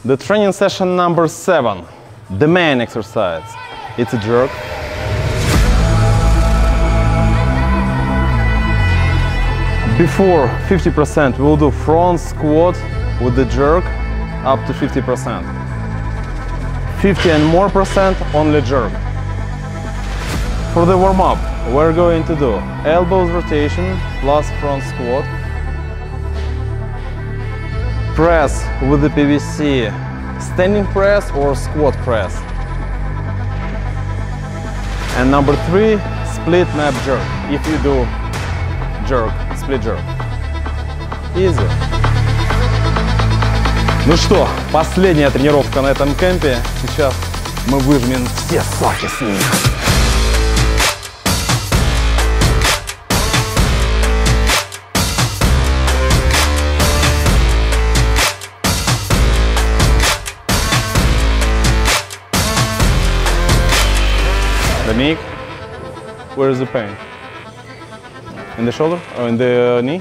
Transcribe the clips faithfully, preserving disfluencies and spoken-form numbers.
The training session number seven, the main exercise. It's a jerk. Before fifty percent, we'll do front squat with the jerk up to fifty percent. fifty and more percent only jerk. For the warm-up, we're going to do elbows rotation plus front squat. Press with the P V C, standing press or squat press. And number three, split nap jerk. If you do jerk, split jerk. Easy. Ну что, последняя тренировка на этом кемпе. Сейчас мы выжмем все соки с ними. Nick, where is the pain? In the shoulder or in the knee?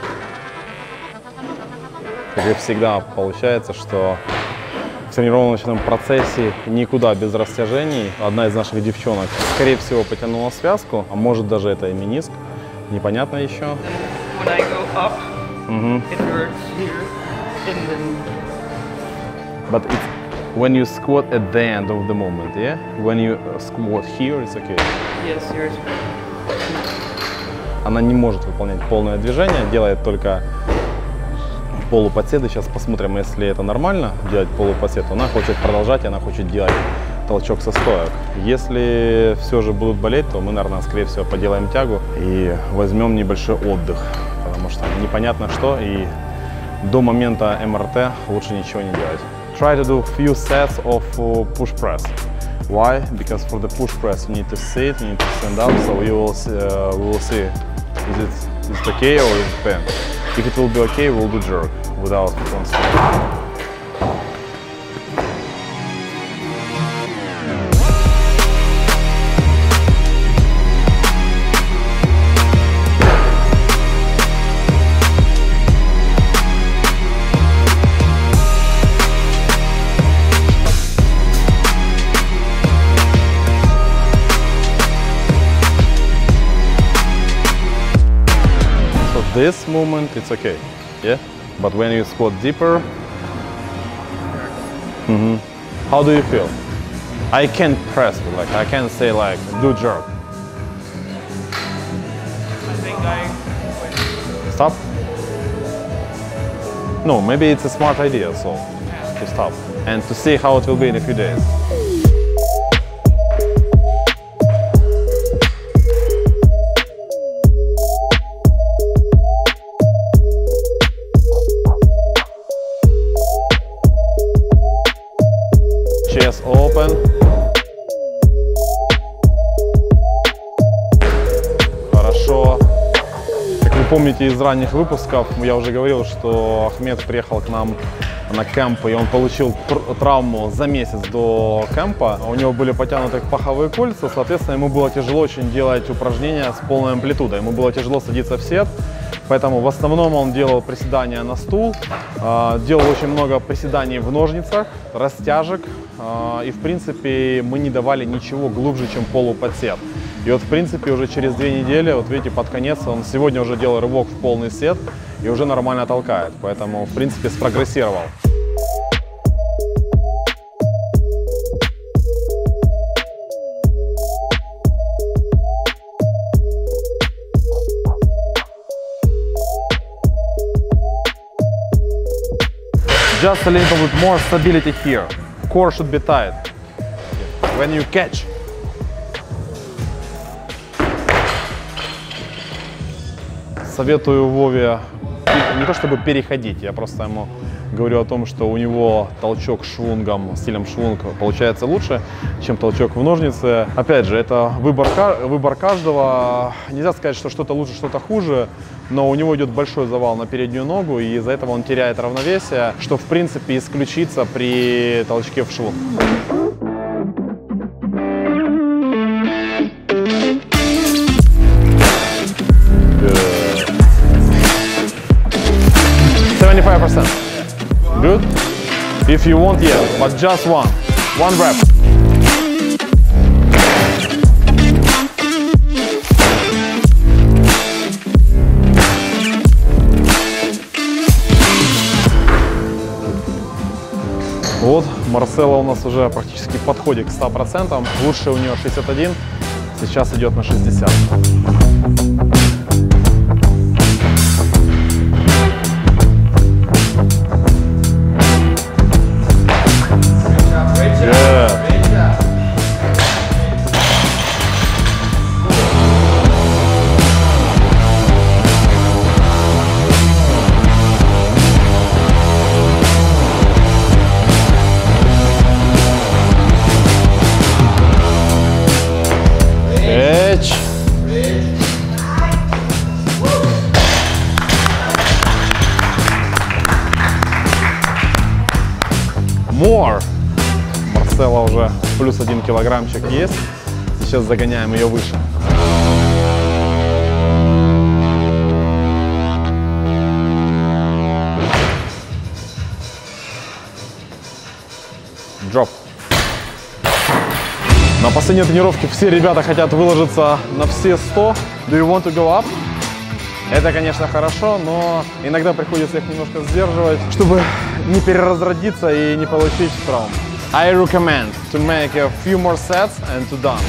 Как и всегда получается, что в тренировочном процессе никуда без растяжений. Одна из наших девчонок, скорее всего, потянула связку, а может даже это и мениск, непонятно еще. When I go up, mm-hmm. It hurts here, and then... But it's when you squat at the end of the movement, yeah? When you squat here, it's okay. Yes, here is... Она не может выполнять полное движение, делает только полуподседы. Сейчас посмотрим, если это нормально, делать полуподсед. Она хочет продолжать, она хочет делать толчок со стоек. Если все же будут болеть, то мы, наверное, скорее всего, поделаем тягу и возьмем небольшой отдых, потому что непонятно что, и до момента эм эр тэ лучше ничего не делать. Try to do few sets of push press. Why? Because for the push press you need to sit, you need to stand up, so you will see, uh, we will see is it is it okay or is it pain. If it will be okay, we'll do jerk without front squat. This movement, it's okay, yeah? But when you squat deeper, mm-hmm. How do you feel? I can't press, like I can't say like, do jerk. I think I... Stop? No, maybe it's a smart idea, so to stop. And to see how it will be in a few days. Chest open. Хорошо. Как вы помните из ранних выпусков, я уже говорил, что Ахмед приехал к нам на кемп, и он получил травму за месяц до кемпа. У него были потянуты паховые кольца, соответственно, ему было тяжело очень делать упражнения с полной амплитудой. Ему было тяжело садиться в сет. Поэтому в основном он делал приседания на стул, делал очень много приседаний в ножницах, растяжек. И в принципе мы не давали ничего глубже, чем полуподсед. И вот в принципе уже через две недели, вот видите, под конец он сегодня уже делал рывок в полный сет и уже нормально толкает. Поэтому в принципе спрогрессировал. Just a little bit more stability here. Core should be tight. When you catch. Советую Вове не то чтобы переходить, я просто ему говорю о том, что у него толчок швунгом, стилем швунг получается лучше, чем толчок в ножницы. Опять же, это выбор, выбор каждого. Нельзя сказать, что что-то лучше, что-то хуже, но у него идет большой завал на переднюю ногу, и из-за этого он теряет равновесие, что в принципе исключится при толчке в швунг. seventy-five percent. Good. If If you want, yes, but just one. One rep. Вот, Марсела у нас уже практически подходит к ста процентам. Лучше у нее шестьдесят один, сейчас идет на шестьдесят. More. Марсела уже плюс один килограммчик есть. Сейчас загоняем ее выше. Дроп. На последней тренировке все ребята хотят выложиться на все сто. Do you want to go up? Это, конечно, хорошо, но иногда приходится их немножко сдерживать, чтобы не переразродиться и не получить травм. I recommend to make a few more sets and to done.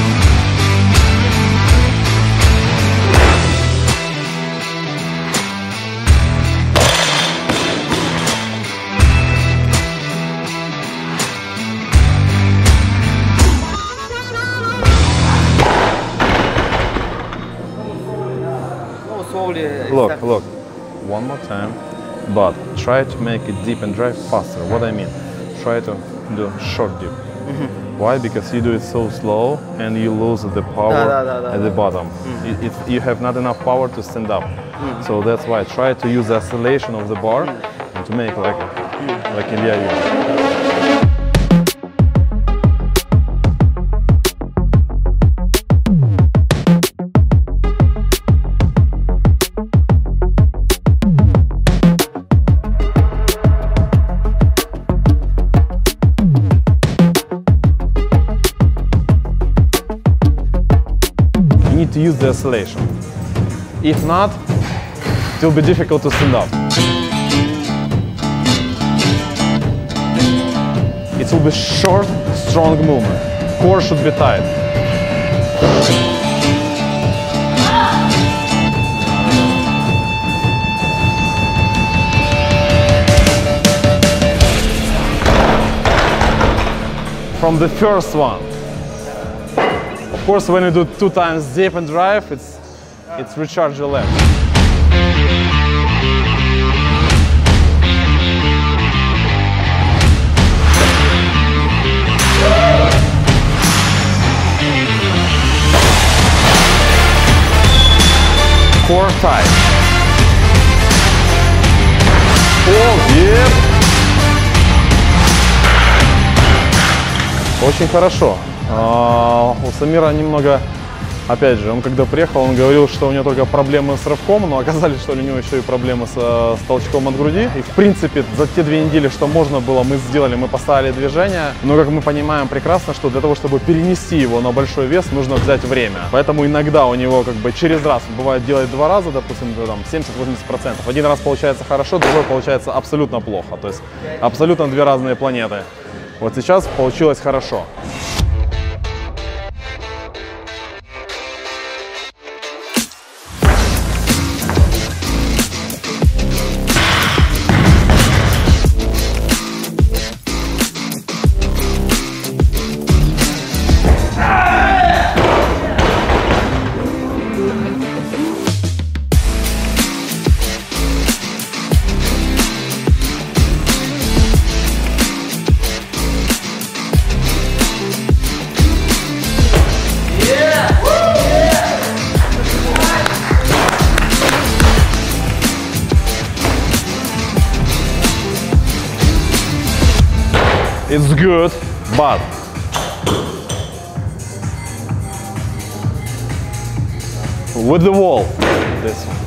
Look, look, one more time, but try to make it deep and dry faster. What I mean, try to do short dip. Mm-hmm. Why? Because you do it so slow and you lose the power da, da, da, da, at the bottom. Mm-hmm. it, it, you have not enough power to stand up. Mm-hmm. So that's why try to use the oscillation of the bar mm-hmm. and to make like, mm-hmm. like Ilya used. To use the oscillation. If not, it will be difficult to stand up. It will be short, strong movement. Core should be tight. From the first one. Of course, when you do two times dip and drive, it's it's recharge your legs. Core tight. Oh, yep. Очень хорошо. Uh, у Самира немного, опять же, он когда приехал, он говорил, что у него только проблемы с рывком, но оказалось, что у него еще и проблемы с, с толчком от груди. И в принципе, за те две недели, что можно было, мы сделали, мы поставили движение. Но как мы понимаем прекрасно, что для того, чтобы перенести его на большой вес, нужно взять время. Поэтому иногда у него как бы через раз, бывает, делать два раза, допустим, там семьдесят-восемьдесят процентов. Один раз получается хорошо, другой получается абсолютно плохо. То есть абсолютно две разные планеты. Вот сейчас получилось хорошо. It's good, but with the wall, this one.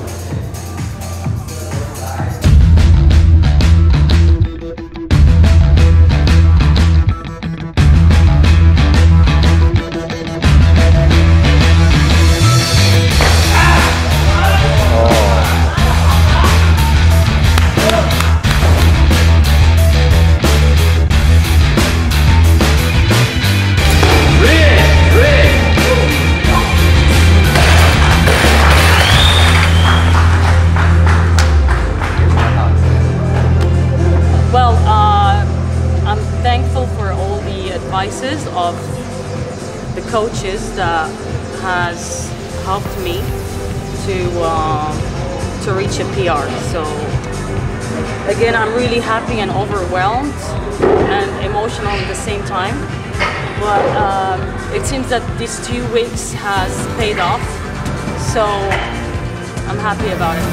advices of the coaches that has helped me to um, to reach a P R. So again, I'm really happy and overwhelmed and emotional at the same time. But um, it seems that these two weeks has paid off. So I'm happy about it.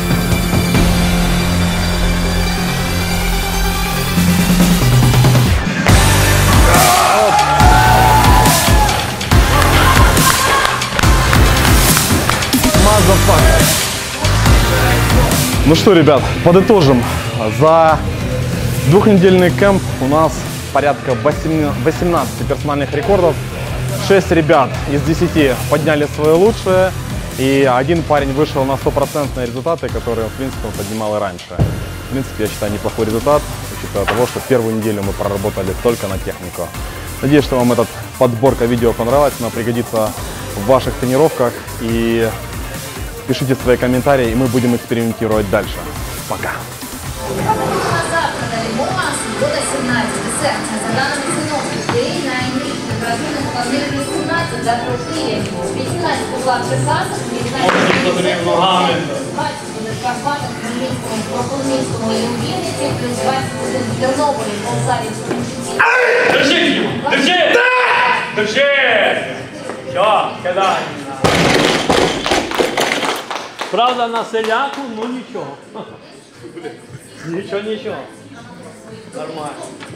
Ну что, ребят, подытожим. За двухнедельный кэмп у нас порядка восемнадцати персональных рекордов. шесть ребят из десяти подняли свое лучшее. И один парень вышел на стопроцентные результаты, которые, в принципе, он поднимал и раньше. В принципе, я считаю, неплохой результат, учитывая того, что первую неделю мы проработали только на технику. Надеюсь, что вам эта подборка видео понравилась, она пригодится в ваших тренировках. И пишите свои комментарии, и мы будем экспериментировать дальше. Пока! Держи! Держи! Держи! Все, кидай. Правда, на селяку, ну нічого. Нічого, нічого. Нормально.